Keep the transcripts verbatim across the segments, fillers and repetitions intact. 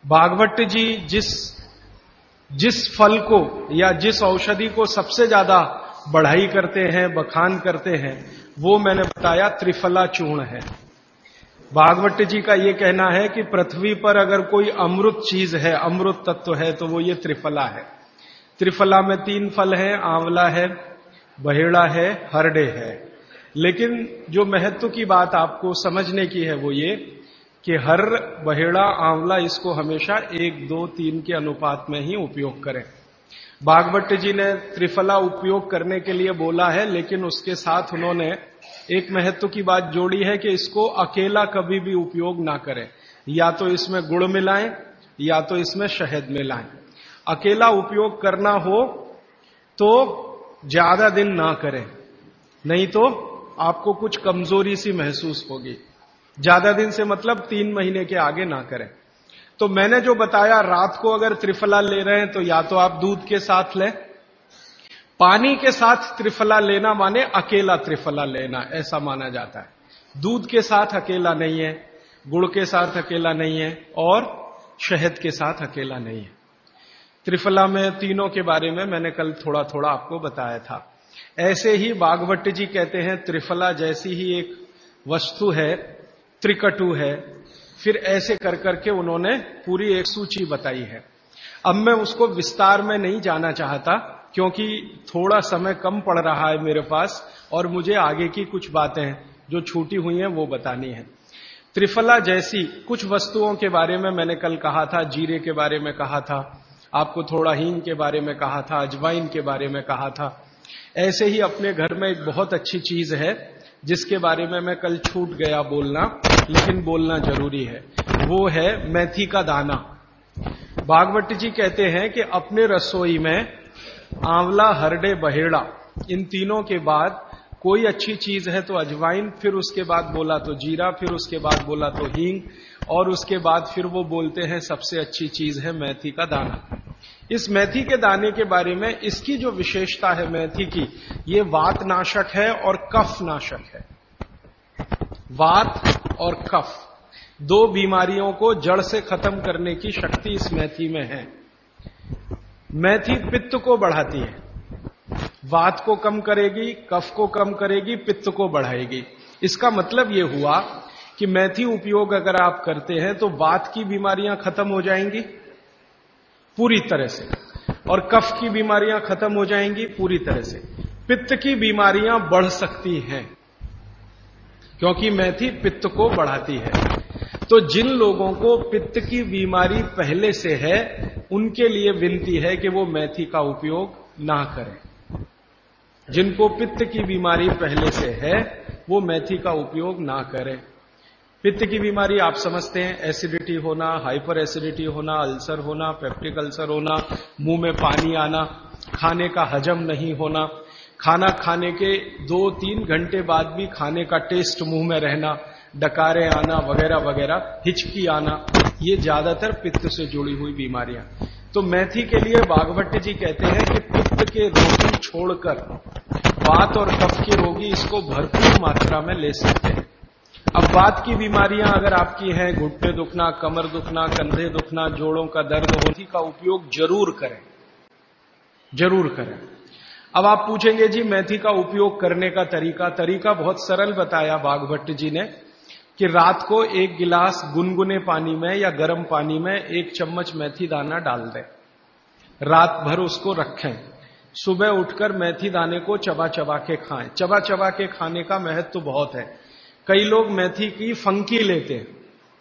भागवत जी जिस जिस फल को या जिस औषधि को सबसे ज्यादा बढ़ाई करते हैं, बखान करते हैं, वो मैंने बताया त्रिफला चूर्ण है। भागवत जी का ये कहना है कि पृथ्वी पर अगर कोई अमृत चीज है, अमृत तत्व है, तो वो ये त्रिफला है। त्रिफला में तीन फल हैं, आंवला है, बहेड़ा है, हरडे है। लेकिन जो महत्व की बात आपको समझने की है वो ये कि हर, बहेड़ा, आंवला इसको हमेशा एक दो तीन के अनुपात में ही उपयोग करें। भागवत जी ने त्रिफला उपयोग करने के लिए बोला है, लेकिन उसके साथ उन्होंने एक महत्व की बात जोड़ी है कि इसको अकेला कभी भी उपयोग ना करें, या तो इसमें गुड़ मिलाएं या तो इसमें शहद मिलाएं। अकेला उपयोग करना हो तो ज्यादा दिन ना करें, नहीं तो आपको कुछ कमजोरी सी महसूस होगी। ज्यादा दिन से मतलब तीन महीने के आगे ना करें। तो मैंने जो बताया, रात को अगर त्रिफला ले रहे हैं तो या तो आप दूध के साथ लें, पानी के साथ त्रिफला लेना माने अकेला त्रिफला लेना, ऐसा माना जाता है। दूध के साथ अकेला नहीं है, गुड़ के साथ अकेला नहीं है, और शहद के साथ अकेला नहीं है। त्रिफला में तीनों के बारे में मैंने कल थोड़ा थोड़ा आपको बताया था। ऐसे ही भागवत जी कहते हैं त्रिफला जैसी ही एक वस्तु है, त्रिकटु है। फिर ऐसे कर करके उन्होंने पूरी एक सूची बताई है। अब मैं उसको विस्तार में नहीं जाना चाहता, क्योंकि थोड़ा समय कम पड़ रहा है मेरे पास, और मुझे आगे की कुछ बातें जो छूटी हुई हैं वो बतानी है। त्रिफला जैसी कुछ वस्तुओं के बारे में मैंने कल कहा था, जीरे के बारे में कहा था, आपको थोड़ा हींग के बारे में कहा था, अजवाइन के बारे में कहा था। ऐसे ही अपने घर में एक बहुत अच्छी चीज है जिसके बारे में मैं कल छूट गया बोलना, लेकिन बोलना जरूरी है, वो है मेथी का दाना। भागवत जी कहते हैं कि अपने रसोई में आंवला, हरडे, बहेड़ा, इन तीनों के बाद कोई अच्छी चीज है तो अजवाइन, फिर उसके बाद बोला तो जीरा, फिर उसके बाद बोला तो हींग, और उसके बाद फिर वो बोलते हैं सबसे अच्छी चीज है मेथी का दाना। इस मेथी के दाने के बारे में इसकी जो विशेषता है मेथी की, ये वात नाशक है और कफ नाशक है। वात और कफ दो बीमारियों को जड़ से खत्म करने की शक्ति इस मेथी में है। मेथी पित्त को बढ़ाती है, वात को कम करेगी, कफ को कम करेगी, पित्त को बढ़ाएगी। इसका मतलब यह हुआ कि मेथी उपयोग अगर आप करते हैं तो वात की बीमारियां खत्म हो जाएंगी पूरी तरह से, और कफ की बीमारियां खत्म हो जाएंगी पूरी तरह से। पित्त की बीमारियां बढ़ सकती हैं, क्योंकि मेथी पित्त को बढ़ाती है। तो जिन लोगों को पित्त की बीमारी पहले से है, उनके लिए विनती है कि वो मेथी का उपयोग ना करें। जिनको पित्त की बीमारी पहले से है, वो मेथी का उपयोग ना करें। पित्त की बीमारी आप समझते हैं, एसिडिटी होना, हाइपर एसिडिटी होना, अल्सर होना, पेप्टिक अल्सर होना, मुंह में पानी आना, खाने का हजम नहीं होना, खाना खाने के दो तीन घंटे बाद भी खाने का टेस्ट मुंह में रहना, डकारे आना वगैरह वगैरह, हिचकी आना, ये ज्यादातर पित्त से जुड़ी हुई बीमारियां। तो मेथी के लिए भागवत जी कहते हैं कि पित्त के रोगी छोड़कर वात और कफ के रोगी इसको भरपूर मात्रा में ले सकते हैं। अब वात की बीमारियां अगर आपकी हैं, घुटने दुखना, कमर दुखना, कंधे दुखना, जोड़ों का दर्द, मेथी का उपयोग जरूर करें, जरूर करें। अब आप पूछेंगे जी मेथी का उपयोग करने का तरीका, तरीका बहुत सरल बताया भागवत जी ने कि रात को एक गिलास गुनगुने पानी में या गर्म पानी में एक चम्मच मेथी दाना डाल दें, रात भर उसको रखें, सुबह उठकर मेथी दाने को चबा चबा के खाएं। चबा चबा के खाने का महत्व तो बहुत है। कई लोग मेथी की फंकी लेते हैं,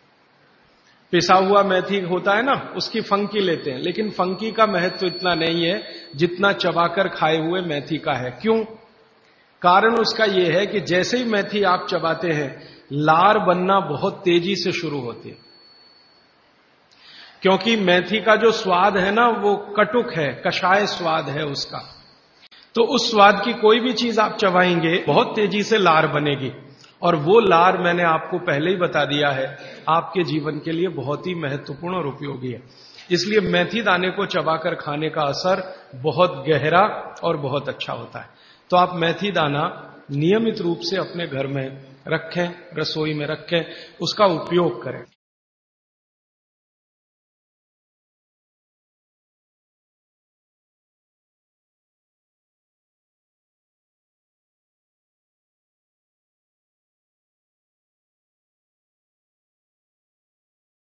पिसा हुआ मेथी होता है ना, उसकी फंकी लेते हैं, लेकिन फंकी का महत्व तो इतना नहीं है जितना चबाकर खाए हुए मेथी का है। क्यों? कारण उसका यह है कि जैसे ही मेथी आप चबाते हैं, लार बनना बहुत तेजी से शुरू होती है, क्योंकि मेथी का जो स्वाद है ना वो कटुक है, कषाय स्वाद है उसका। तो उस स्वाद की कोई भी चीज आप चबाएंगे बहुत तेजी से लार बनेगी, और वो लार मैंने आपको पहले ही बता दिया है आपके जीवन के लिए बहुत ही महत्वपूर्ण और उपयोगी है। इसलिए मेथी दाने को चबाकर खाने का असर बहुत गहरा और बहुत अच्छा होता है। तो आप मेथी दाना नियमित रूप से अपने घर में रखें, रसोई में रखें, उसका उपयोग करें।